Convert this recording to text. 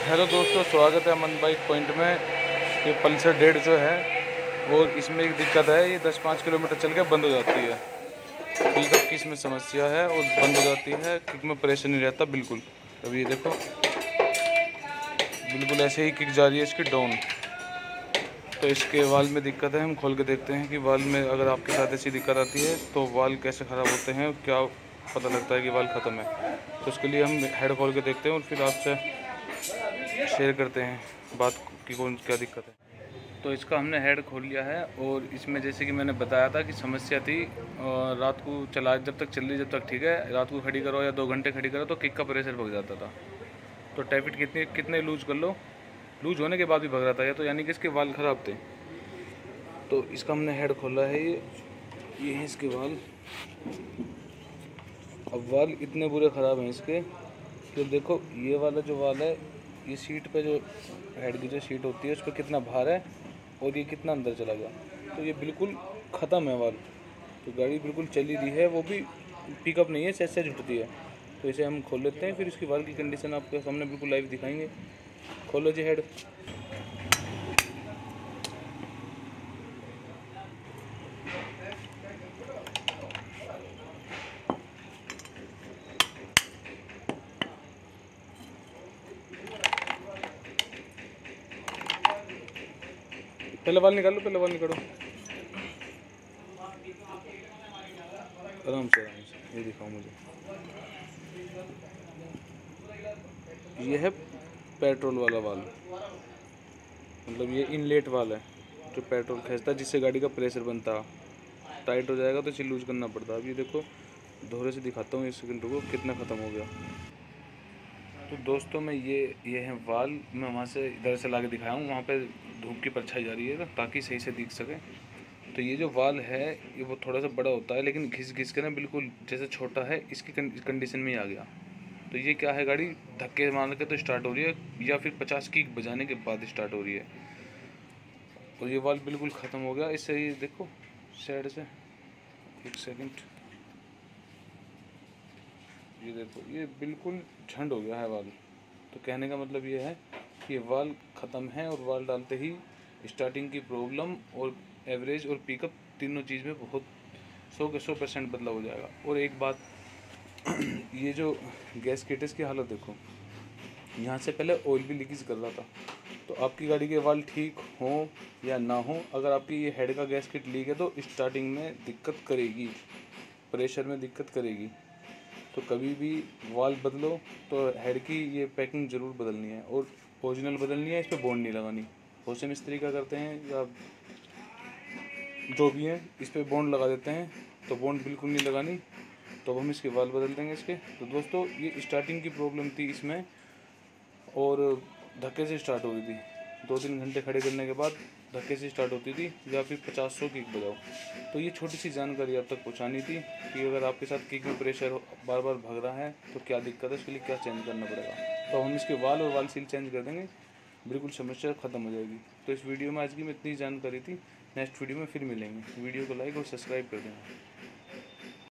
Hello दोस्तों, स्वागत है अमन बाइक पॉइंट में। ये पल्सर 1.5 जो है वो इसमें एक दिक्कत है, ये 10-5 किलोमीटर चल के बंद हो जाती है। पिकअप की इसमें समस्या है और बंद हो जाती है, किक में प्रेशर नहीं रहता बिल्कुल। अभी ये देखो, बिल्कुल ऐसे ही किक जा रही है इसकी डाउन। तो इसके वाल में दिक्कत है, हम खोल के देखते हैं कि वाल में अगर आपके साथ ऐसी दिक्कत आती है तो वाल कैसे ख़राब होते हैं, क्या पता लगता है कि वाल ख़त्म है। तो उसके लिए हम हेड खोल के देखते हैं और फिर आपसे शेयर करते हैं बात की कौन क्या दिक्कत है। तो इसका हमने हेड खोल लिया है और इसमें जैसे कि मैंने बताया था कि समस्या थी, रात को चला जब तक चल रही जब तक ठीक है, रात को खड़ी करो या 2 घंटे खड़ी करो तो किक का प्रेशर भग जाता था। तो टैपिट कितने लूज कर लो, लूज होने के बाद भी भग रहा था, या तो यानी कि इसके वाल ख़राब थे। तो इसका हमने हेड खोला है, ये है इसके वाल। अब वाल इतने बुरे ख़राब हैं इसके कि देखो, ये वाला जो वाल है, ये सीट पे जो हेड की जो सीट होती है उस पर कितना भार है और ये कितना अंदर चला गया। तो ये बिल्कुल ख़त्म है वाल। तो गाड़ी बिल्कुल चली रही है, वो भी पिकअप नहीं है, सहज उठती है। तो इसे हम खोल लेते हैं, फिर इसकी वाल की कंडीशन आपके सामने बिल्कुल लाइव दिखाएंगे। खोलो जी हेड। पहले वाल निकालो, पहले वाल निकालो, आराम से आराम से, ये दिखाओ मुझे। ये है पेट्रोल वाला वाल, मतलब ये इनलेट वाल है जो पेट्रोल खींचता है, जिससे गाड़ी का प्रेशर बनता। टाइट हो जाएगा तो इसे लूज करना पड़ता। अब ये देखो, धोरे से दिखाता हूँ, 1 सेकंड रुको, कितना ख़त्म हो गया। तो दोस्तों मैं ये है वाल, मैं वहाँ से इधर से ला के दिखाया हूँ, वहाँ पे धूप की परछाई जा रही है ताकि सही से दिख सके। तो ये जो वाल है ये वो थोड़ा सा बड़ा होता है, लेकिन घिस घिस के ना बिल्कुल जैसे छोटा है, इसकी कंडीशन में ही आ गया। तो ये क्या है, गाड़ी धक्के मार के तो स्टार्ट हो रही है या फिर 50 की बजाने के बाद स्टार्ट हो रही है। और ये वाल बिल्कुल ख़त्म हो गया। इससे ये देखो साइड से, 1 सेकंड, ये देखो, ये बिल्कुल झंड हो गया है वाल। तो कहने का मतलब ये है कि वाल ख़त्म है और वाल डालते ही स्टार्टिंग की प्रॉब्लम और एवरेज और पिकअप तीनों चीज़ में बहुत 100 के 100% बदलाव हो जाएगा। और एक बात, ये जो गैस किटेस की हालत देखो, यहाँ से पहले ऑयल भी लीकेज कर रहा था। तो आपकी गाड़ी के वाल ठीक हों या ना हो, अगर आपकी ये हेड का गैस किट लीक है तो स्टार्टिंग में दिक्कत करेगी, प्रेशर में दिक्कत करेगी। तो कभी भी वाल बदलो तो हेड की ये पैकिंग ज़रूर बदलनी है और ओरिजिनल बदलनी है, इस पर बॉन्ड नहीं लगानी। बहुत से मिस्त्री क्या करते हैं या जो भी हैं, इस पर बॉन्ड लगा देते हैं, तो बॉन्ड बिल्कुल नहीं लगानी। तो अब हम इसके वाल बदल देंगे इसके। तो दोस्तों ये स्टार्टिंग की प्रॉब्लम थी इसमें और धक्के से स्टार्ट हो रही थी। 2-3 घंटे खड़े करने के बाद धक्के से स्टार्ट होती थी या फिर 50-100 किक बजाओ। तो ये छोटी सी जानकारी आप तक पहुंचानी थी कि अगर आपके साथ किक में प्रेशर बार बार भग रहा है तो क्या दिक्कत है, उसके लिए क्या चेंज करना पड़ेगा। तो हम इसके वाल और वाल सील चेंज कर देंगे, बिल्कुल समस्या ख़त्म हो जाएगी। तो इस वीडियो में आज की में इतनी जानकारी थी। नेक्स्ट वीडियो में फिर मिलेंगे। वीडियो को लाइक और सब्सक्राइब कर देना।